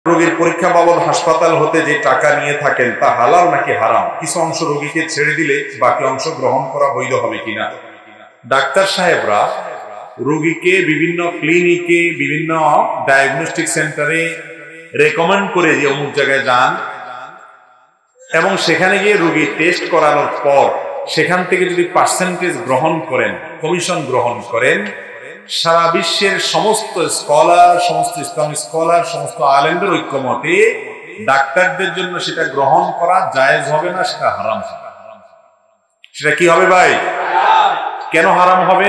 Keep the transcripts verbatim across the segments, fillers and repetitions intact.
রোগীর পরীক্ষা বাবদ হাসপাতাল হতে যে টাকা নিয়ে থাকেন তা হালাল নাকি হারাম? কিছু অংশ রোগীকে ছেড়ে দিলে বাকি অংশ গ্রহণ করা বৈধ হবে কিনা? ডাক্তার সাহেবরা রোগীকে বিভিন্ন ক্লিনিকে, বিভিন্ন ডায়াগনস্টিক সেন্টারে রেকমেন্ড করে যে অমুক জায়গায় যান এবং সেখানে গিয়ে রোগী টেস্ট করানোর পর সেখান থেকে যদি পার্সেন্টেজ গ্রহণ করেন, কমিশন গ্রহণ করেন, সারা বিশ্বের সমস্ত স্কলার, সমস্ত ইসলামিক স্কলার, সমস্ত আলেমদের ঐক্যমতে ডাক্তারদের জন্য সেটা গ্রহণ করা জায়েজ হবে না, সেটা হারাম হবে। সেটা কি হবে ভাই? কেন হারাম হবে?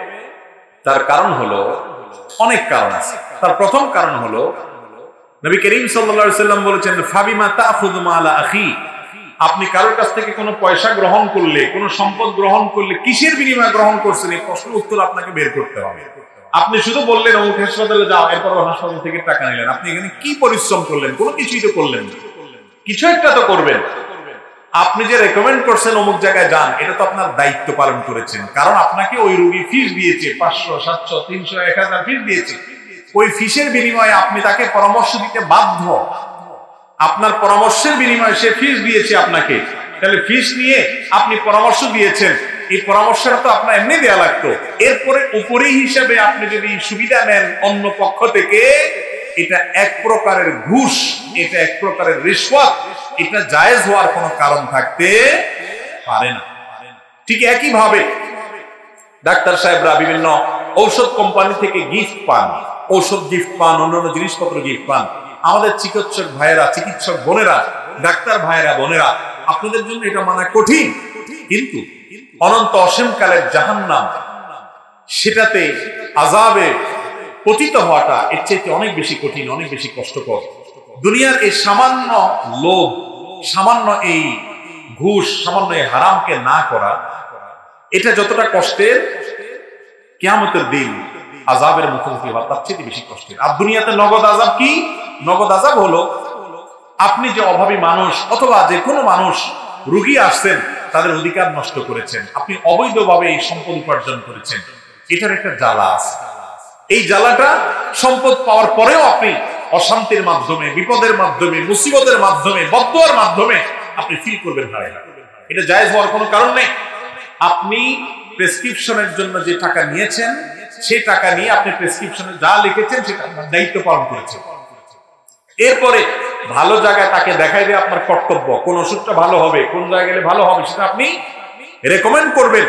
তার কারণ হলো, অনেক কারণ আছে। তার প্রথম কারণ হলো নবী করিম সাল্লাল্লাহু আলাইহি ওয়াসাল্লাম বলেছেন, ফাবিমা তাখুযু মালা আখি, আপনি কারোর কাছ থেকে কোনো পয়সা গ্রহণ করলে, কোনো সম্পদ গ্রহণ করলে কিসের বিনিময়ে গ্রহণ করছেন, এই প্রশ্নের উত্তর আপনাকে বের করতে হবে। আপনি শুধু বললেন অমুক হাসপাতালে যাও, এরপর হাসপাতাল থেকে টাকা নিলেন, আপনি এখানে কি পরিশ্রম করলেন? কোনো কিছুই তো করলেন না। কিছু একটা তো করবেন। আপনি যে রেকমেন্ড করছেন অমুক জায়গায় যান, এটা তো আপনার দায়িত্ব পালন করেছেন, কারণ আপনাকে ওই রোগী ফিস দিয়েছে, পাঁচশো, সাতশো, তিনশো, এক হাজার ফিস দিয়েছে। ওই ফিসের বিনিময়ে আপনি তাকে পরামর্শ দিতে বাধ্য। আপনার পরামর্শের বিনিময়ে সে ফিস দিয়েছে আপনাকে, তাহলে ফিস নিয়ে আপনি পরামর্শ দিয়েছেন, এই পরামর্শটা তো আপনার এমনি দেয়া লাগতো। এরপরে উপরে হিসাবে আপনি যদি সুবিধা নেন অন্য পক্ষ থেকে, এটা এক প্রকারের ঘুষ, এটা এক প্রকারের রিশওয়াত, এটা জায়েজ হওয়ার কোনো কারণ থাকতে পারে না। ঠিক একই ভাবে ডাক্তার সাহেবরা বিভিন্ন ঔষধ কোম্পানি থেকে গিফট পান, ঔষধ গিফট পান, অন্যান্য জিনিসপত্র গিফট পান। আমাদের চিকিৎসক ভাইয়েরা, চিকিৎসক বোনেরা, ডাক্তার ভাইয়েরা, বোনেরা, আপনাদের জন্য এটা মানা কঠিন, কিন্তু অনন্ত অসীমকালের জাহান্নাম, সেটাতে আযাবে পতিত হওয়াটা এর চাইতে অনেক বেশি কঠিন, অনেক বেশি কষ্টকর। দুনিয়ার এই সামান্য লোভ, সামান্য এই ঘুষ, সামান্য এই হারামকে না করা, এটা যতটা কষ্টের, কিয়ামতের দিন আযাবের মুখোমুখি হওয়া তার চেয়ে বেশি কষ্টের। আর দুনিয়াতে নগদ আযাব কি? নগদ আযাব হলো আপনি যে অভাবী মানুষ অথবা যে কোনো মানুষ, রোগী আসছেন, তাদের অধিকার নষ্ট করেছেন, আপনি অবৈধভাবে এই সম্পদ উপার্জন করেছেন, এটার একটা জ্বালা আছে। এই জ্বালাটা সম্পদ পাওয়ার পরেও আপনি অশান্তির মাধ্যমে, বিপদের মাধ্যমে, মুসিবতের মাধ্যমে, বদদুয়ার মাধ্যমে আপনি ফিল করবেন হারায়। এটা জায়েজ হওয়ার কোনো কারণ নেই। আপনি প্রেসক্রিপশনের জন্য যে টাকা নিয়েছেন, সেই টাকা নিয়ে আপনি প্রেসক্রিপশনে যা লিখেছেন সেটা আপনার দায়িত্ব পালন করেছেন। এরপরে ভালো জায়গায় তাকে দেখাই দিয়ে আপনার কর্তব্য, কোন ওষুধটা ভালো হবে, কোন জায়গায় গেলে ভালো হবে, সেটা আপনি রেকমেন্ড করবেন।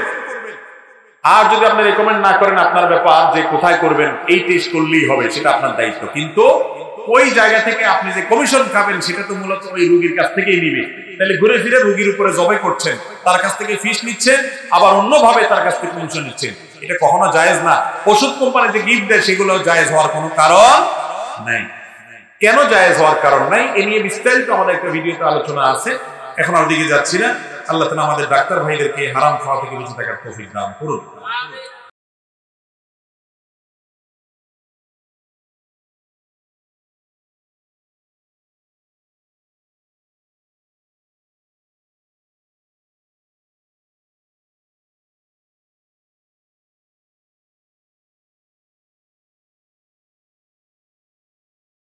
আর যদি আপনি রেকমেন্ড না করেন, আপনার ব্যাপার, যে কোথায় করবেন, এই টেস্ট করলেই হবে, সেটা আপনার দায়িত্ব। কিন্তু ওই জায়গা থেকে আপনি যে কমিশন খাবেন, সেটা তো মূলত ওই রোগীর কাছ থেকেই নিবে। তাহলে ঘুরে ফিরে রোগীর উপরে জবাই করছেন, তার কাছ থেকে ফিস নিচ্ছেন, আবার অন্যভাবে তার কাছ থেকে কমিশন নিচ্ছেন। এটা কখনো জায়েজ না। ওষুধ কোম্পানিতে গিফট দেয়, সেগুলো জায়েজ হওয়ার কোনো কারণ নাই। কেন জায়েজ হওয়ার কারণ নাই, এ নিয়ে বিস্তারিত আমাদের একটা ভিডিওতে আলোচনা আছে, এখন আর দিকে যাচ্ছি না। আল্লাহ তাআলা আমাদের ডাক্তার ভাইদেরকে হারাম খাওয়া থেকে বেঁচে থাকার তৌফিক দান করুন।